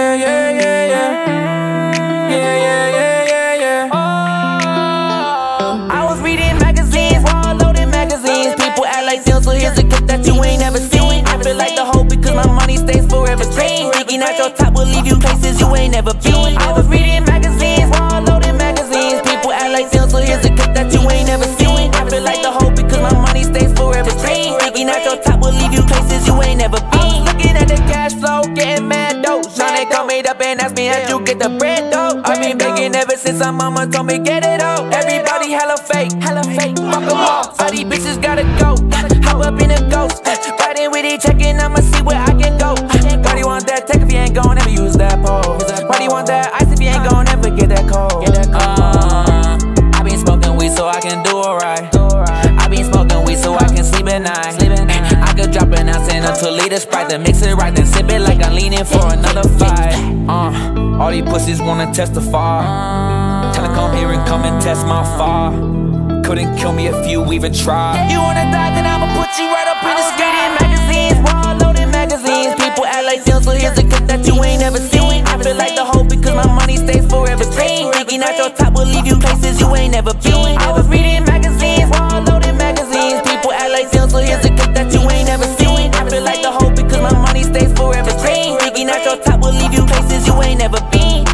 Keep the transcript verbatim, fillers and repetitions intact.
yeah, yeah, yeah, yeah. Yeah, yeah, yeah, yeah, yeah. Oh. I was reading magazines, wall loading magazines. People act like them, so here's a gift that you ain't never seen. I feel like the hope because my money stays forever green. Thinking at your top will leave you places you ain't never been. I was reading magazines, wall loading magazines. People act like them, so here's a gift that you ain't never seen. I feel like the hope because my money stays forever green. Thinking at your top will leave you places you ain't never been. Looking at the cash flow, getting mad dough. Zhane called me up and asked me how'd you get the bread though. I've been begging ever since my mama told me get it all. Everybody hella fake, hella fake. Fuck them all, all these bitches gotta go. Hop up in a ghost, riding with it, checking I'ma see where I can go. Why do you want that tech if you ain't gon' ever use that pole? Why do you want that ice if you ain't gon' ever get that cold? Uh, I been smoking weed so I can do alright. I been smoking weed so I can sleep at night. I could drop an ounce in a two liter Sprite, then mix it right, then sip it like I'm leaning for another fight. Uh, all these pussies wanna testify. Tell them come here and come and test my fire. Couldn't kill me if you even tried. You wanna die, then I'ma put you right up in the sky. Reading magazines, wall loading magazines. People act like them, so here's a gift that you ain't never seen. I feel like the hope because my money stays forever green. Thinking at your top will leave you places you ain't never been. I was reading magazines, wall loading magazines. People act like them, so here's a gift that you ain't never seen. I feel like the hope because my money stays forever green. Thinking at your top will leave you places you ain't never been.